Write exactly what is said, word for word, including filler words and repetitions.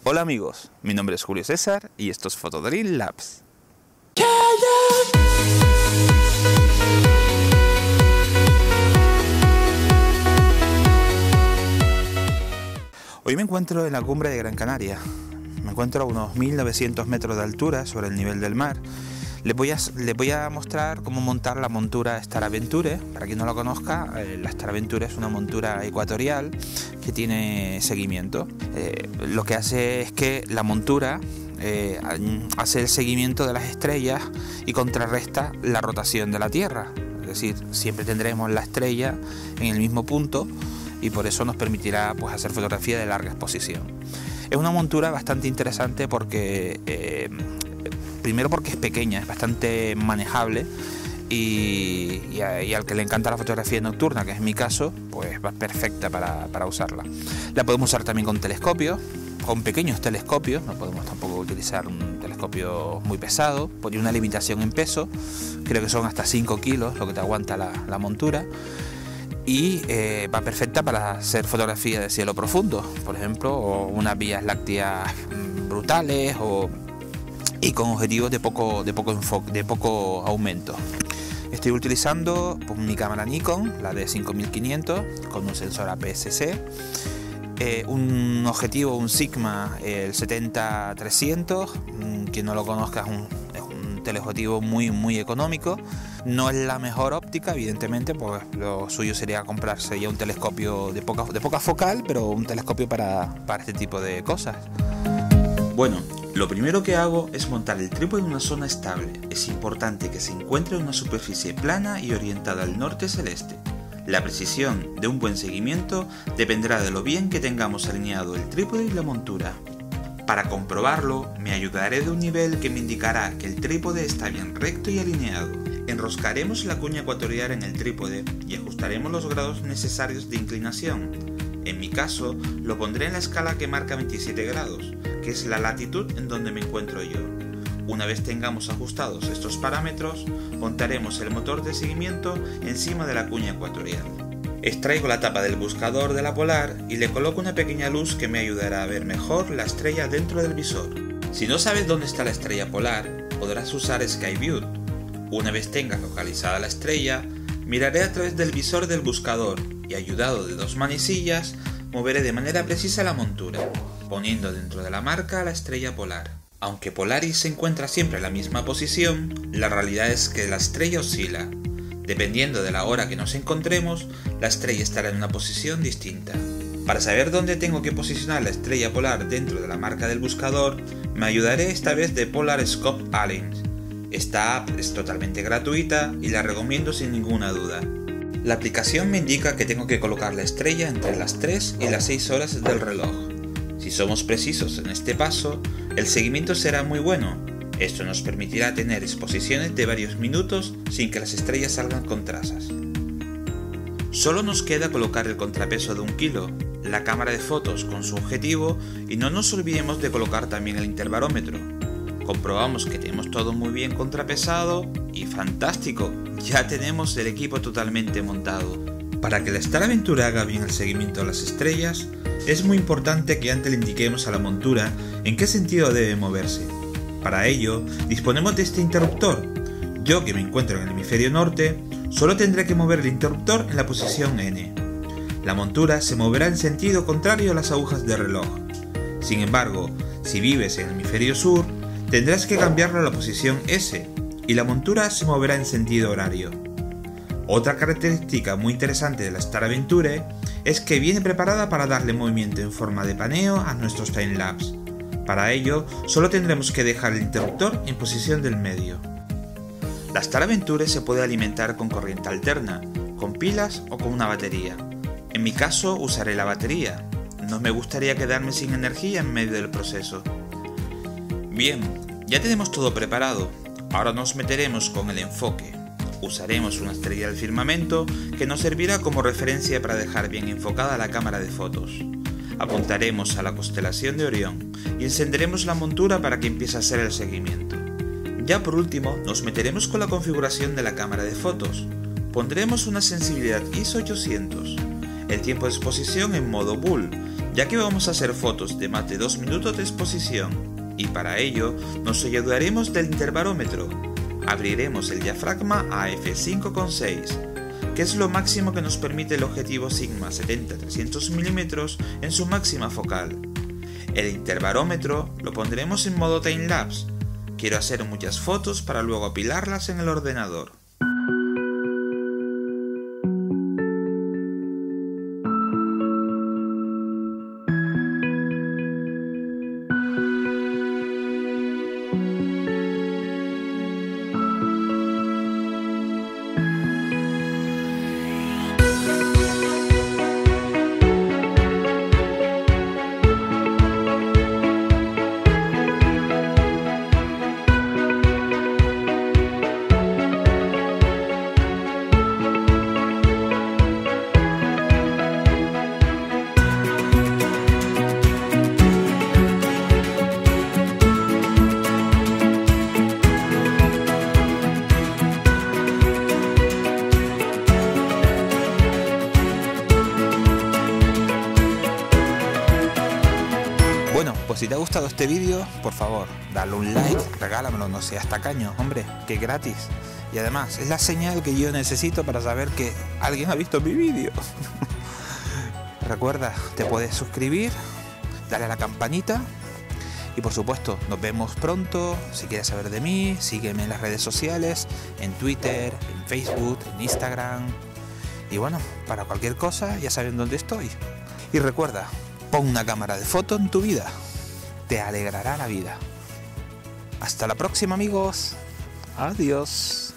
Hola amigos, mi nombre es Julio César y esto es Photodrill Labs. Hoy me encuentro en la cumbre de Gran Canaria. Me encuentro a unos mil novecientos metros de altura sobre el nivel del mar. Les voy a, les voy a mostrar cómo montar la montura Star Aventure. Para quien no lo conozca, eh, la Star Aventure es una montura ecuatorial que tiene seguimiento. Eh, lo que hace es que la montura eh, hace el seguimiento de las estrellas y contrarresta la rotación de la Tierra. Es decir, siempre tendremos la estrella en el mismo punto y por eso nos permitirá pues, hacer fotografía de larga exposición. Es una montura bastante interesante porque... Eh, Primero porque es pequeña, es bastante manejable y, y, a, y al que le encanta la fotografía nocturna, que es mi caso, pues va perfecta para, para usarla. La podemos usar también con telescopios, con pequeños telescopios, no podemos tampoco utilizar un telescopio muy pesado, por una limitación en peso, creo que son hasta cinco kilos lo que te aguanta la, la montura. Y eh, va perfecta para hacer fotografía de cielo profundo, por ejemplo, o unas vías lácteas brutales o... y con objetivos de poco, de poco enfoque, de poco aumento. Estoy utilizando pues, mi cámara Nikon, la D cinco mil quinientos, con un sensor A P S C, eh, un objetivo, un Sigma, el setenta trescientos, quien no lo conozca es un, es un teleobjetivo muy, muy económico. No es la mejor óptica, evidentemente, pues lo suyo sería comprarse ya un telescopio de poca, de poca focal, pero un telescopio para, para este tipo de cosas. Bueno, lo primero que hago es montar el trípode en una zona estable. Es importante que se encuentre en una superficie plana y orientada al norte celeste. La precisión de un buen seguimiento dependerá de lo bien que tengamos alineado el trípode y la montura. Para comprobarlo, me ayudaré de un nivel que me indicará que el trípode está bien recto y alineado. Enroscaremos la cuña ecuatorial en el trípode y ajustaremos los grados necesarios de inclinación. En mi caso, lo pondré en la escala que marca veintisiete grados, que es la latitud en donde me encuentro yo. Una vez tengamos ajustados estos parámetros, montaremos el motor de seguimiento encima de la cuña ecuatorial. Extraigo la tapa del buscador de la Polar y le coloco una pequeña luz que me ayudará a ver mejor la estrella dentro del visor. Si no sabes dónde está la estrella polar, podrás usar Skyview. Una vez tengas localizada la estrella, miraré a través del visor del buscador y, ayudado de dos manecillas, moveré de manera precisa la montura, poniendo dentro de la marca la estrella polar. Aunque Polaris se encuentra siempre en la misma posición, la realidad es que la estrella oscila. Dependiendo de la hora que nos encontremos, la estrella estará en una posición distinta. Para saber dónde tengo que posicionar la estrella polar dentro de la marca del buscador, me ayudaré esta vez de Polar Scope Alliance. Esta app es totalmente gratuita y la recomiendo sin ninguna duda. La aplicación me indica que tengo que colocar la estrella entre las tres y las seis horas del reloj. Si somos precisos en este paso, el seguimiento será muy bueno. Esto nos permitirá tener exposiciones de varios minutos sin que las estrellas salgan con trazas. Solo nos queda colocar el contrapeso de un kilo, la cámara de fotos con su objetivo y no nos olvidemos de colocar también el intervarómetro. Comprobamos que tenemos todo muy bien contrapesado y ¡fantástico! Ya tenemos el equipo totalmente montado. Para que la Star Aventure haga bien el seguimiento de las estrellas, es muy importante que antes le indiquemos a la montura en qué sentido debe moverse. Para ello, disponemos de este interruptor. Yo, que me encuentro en el hemisferio norte, solo tendré que mover el interruptor en la posición N. La montura se moverá en sentido contrario a las agujas de reloj. Sin embargo, si vives en el hemisferio sur, tendrás que cambiarlo a la posición S y la montura se moverá en sentido horario. Otra característica muy interesante de la Star Aventure es que viene preparada para darle movimiento en forma de paneo a nuestros timelapse. Para ello, solo tendremos que dejar el interruptor en posición del medio. La Star Aventure se puede alimentar con corriente alterna, con pilas o con una batería. En mi caso usaré la batería, no me gustaría quedarme sin energía en medio del proceso. Bien, ya tenemos todo preparado, ahora nos meteremos con el enfoque. Usaremos una estrella del firmamento que nos servirá como referencia para dejar bien enfocada la cámara de fotos. Apuntaremos a la constelación de Orión y encenderemos la montura para que empiece a hacer el seguimiento. Ya por último, nos meteremos con la configuración de la cámara de fotos. Pondremos una sensibilidad I S O ochocientos, el tiempo de exposición en modo Bull ya que vamos a hacer fotos de más de dos minutos de exposición, y para ello nos ayudaremos del intervarómetro. Abriremos el diafragma a efe cinco coma seis, que es lo máximo que nos permite el objetivo Sigma setenta trescientos milímetros en su máxima focal. El intervarómetro lo pondremos en modo timelapse. Quiero hacer muchas fotos para luego apilarlas en el ordenador. Bueno, pues si te ha gustado este vídeo, por favor, dale un like, regálamelo, no seas tacaño, hombre, que es gratis. Y además, es la señal que yo necesito para saber que alguien ha visto mi vídeo. Recuerda, te puedes suscribir, dale a la campanita y por supuesto, nos vemos pronto. Si quieres saber de mí, sígueme en las redes sociales, en Twitter, en Facebook, en Instagram. Y bueno, para cualquier cosa ya saben dónde estoy. Y recuerda, pon una cámara de foto en tu vida. Te alegrará la vida. Hasta la próxima, amigos. Adiós.